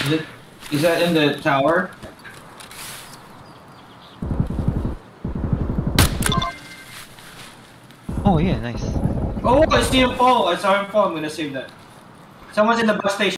Is it? Is that in the tower? Oh yeah, nice. Oh, I see him fall. I saw him fall. I'm gonna save that. Someone's in the bus station.